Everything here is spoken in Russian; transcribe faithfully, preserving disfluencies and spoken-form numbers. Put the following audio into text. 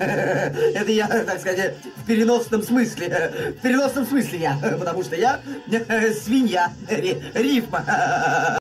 Это я, так сказать, в переносном смысле. В переносном смысле я, потому что я свинья. Рифма.